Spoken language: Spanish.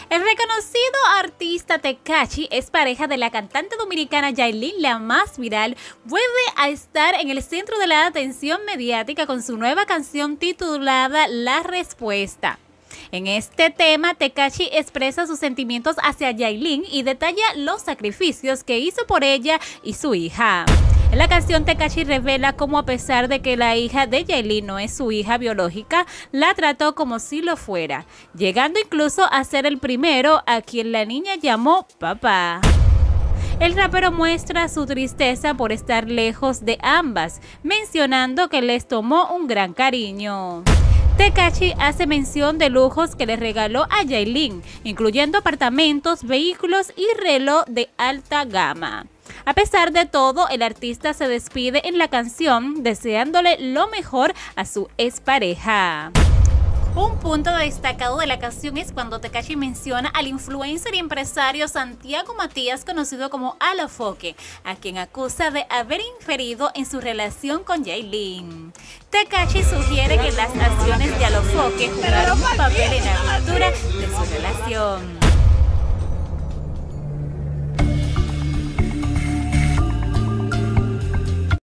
El reconocido artista Tekashi es pareja de la cantante dominicana Yailin, la más viral. Vuelve a estar en el centro de la atención mediática con su nueva canción titulada La Respuesta. En este tema, Tekashi expresa sus sentimientos hacia Yailin y detalla los sacrificios que hizo por ella y su hija. En la canción, Tekashi revela cómo, a pesar de que la hija de Yailin no es su hija biológica, la trató como si lo fuera, llegando incluso a ser el primero a quien la niña llamó papá. El rapero muestra su tristeza por estar lejos de ambas, mencionando que les tomó un gran cariño. Tekashi hace mención de lujos que le regaló a Yailin, incluyendo apartamentos, vehículos y reloj de alta gama. A pesar de todo, el artista se despide en la canción deseándole lo mejor a su expareja. Un punto destacado de la canción es cuando Tekashi menciona al influencer y empresario Santiago Matías, conocido como Alofoque, a quien acusa de haber inferido en su relación con Yailin. Tekashi sugiere que las acciones de Alofoque jugaron un papel en la ruptura de su relación.